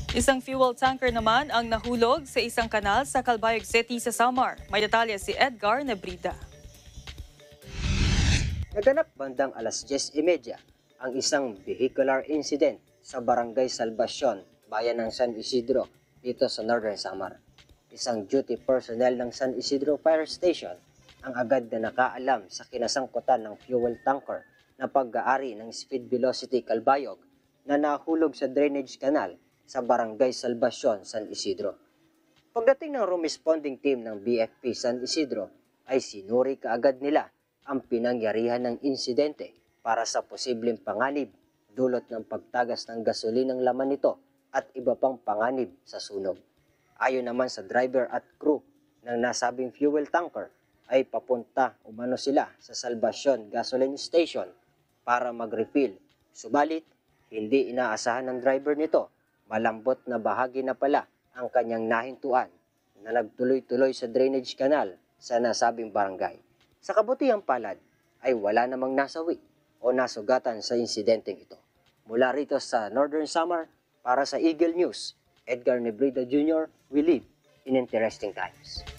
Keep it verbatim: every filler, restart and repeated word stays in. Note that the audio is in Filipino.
Isang fuel tanker naman ang nahulog sa isang kanal sa Calbayog City sa Samar. May detalye si Edgar Nebrida. Naganap bandang alas diyes trenta ang isang vehicular incident sa barangay Salvacion, bayan ng San Isidro, dito sa Northern Samar. Isang duty personnel ng San Isidro Fire Station ang agad na nakaalam sa kinasangkutan ng fuel tanker na pag-aari ng speed velocity Calbayog na nahulog sa drainage canal sa barangay Salvacion, San Isidro. Pagdating ng responding team ng B F P San Isidro ay sinuri kaagad nila ang pinangyarihan ng insidente para sa posibleng panganib dulot ng pagtagas ng gasolinang laman nito at iba pang panganib sa sunog. Ayon naman sa driver at crew ng nasabing fuel tanker ay papunta umano sila sa Salvacion Gasoline Station para mag-refill. Subalit, hindi inaasahan ng driver nito, malambot na bahagi na pala ang kanyang nahintuan na nagtuloy-tuloy sa drainage canal sa nasabing barangay. Sa kabutihang palad ay wala namang nasawi o nasugatan sa insidenteng ito. Mula rito sa Northern Samar, para sa Eagle News, Edgar Nebrida Junior, we live in interesting times.